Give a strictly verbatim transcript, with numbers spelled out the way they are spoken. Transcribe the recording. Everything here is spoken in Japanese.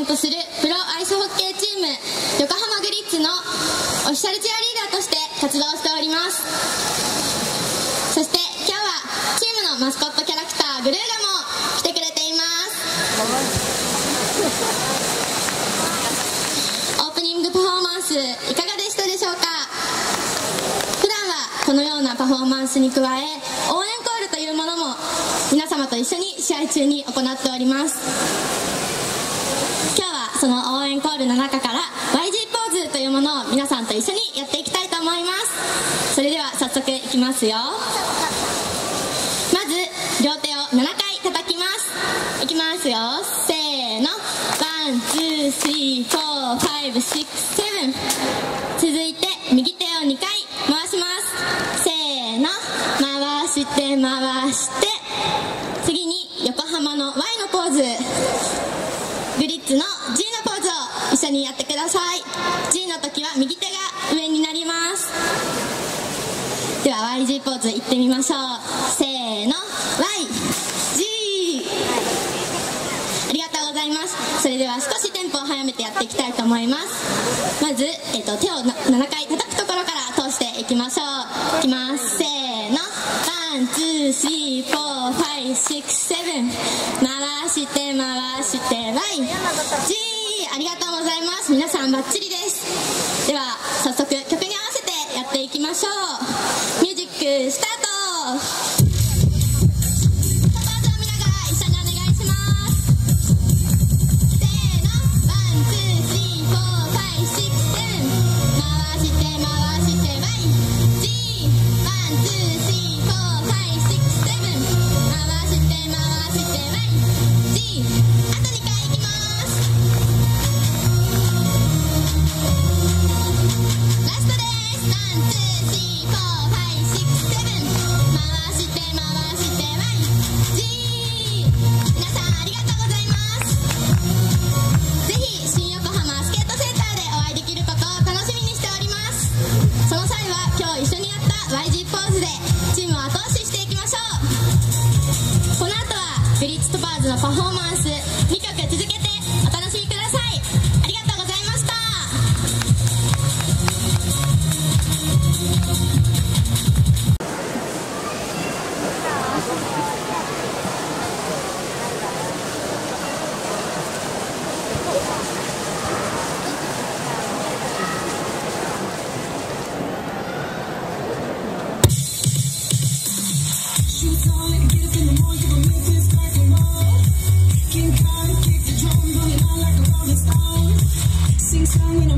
ントするプロアイスホッケーチーム横浜グリッツのオフィシャルチアリーダーとして活動しております。そして今日はチームのマスコットキャラクターグルーガも来てくれています。オープニングパフォーマンスいかがでしたでしょうか。普段はこのようなパフォーマンスに加え応援コールというものも皆様と一緒に試合中に行っております。今日はその応援コールの中から ワイジー ポーズというものを皆さんと一緒にやっていきたいと思います。それでは早速いきますよ。まず両手をななかい叩きます。いきますよ、せーの、ワン、ツー、スリー、フォー、ファイブ、シックス、セブン。続いて右手をにかい回します。せーの、回して回して、次に横浜の ワイ のポーズ、グリッツの ジー のポーズを一緒にやってください。 ジー の時は右手が上になります。では ワイジー ポーズいってみましょう。せーの、 ワイジー。 ありがとうございます。それでは少しテンポを速めてやっていきたいと思います。まず、えー、と手をななかい叩くところから通していきましょう。いきます。せーの、ワン、ツー、スリー、フォー、ファイブ、シックス、セブン。回して回して ワイジー。 ありがとうございます。皆さんバッチリです。では早速曲に合わせてやっていきましょう。ミュージックスタート。グリッツトパーズのパフォーマンスにきょく続けてお楽しみください。ありがとうございました。Sing song